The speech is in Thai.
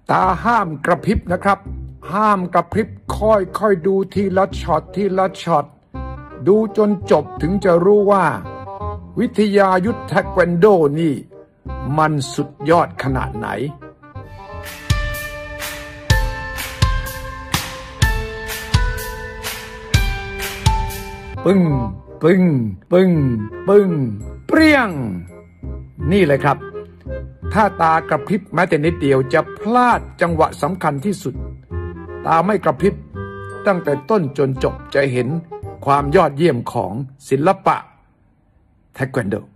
ตาห้ามกระพริบนะครับห้ามกระพริบค่อยดูทีละช็อตทีละช็อตดูจนจบถึงจะรู้ว่าวิทยายุทธเทควันโดนี่มันสุดยอดขนาดไหนปึ้งปึ้งปึ้งปึ้งเปรี้ยงนี่เลยครับถ้าตากระพริบแม้แต่นิดเดียวจะพลาดจังหวะสำคัญที่สุดตาไม่กระพริบตั้งแต่ต้นจนจบจะเห็นความยอดเยี่ยมของศิลปะเทควันโด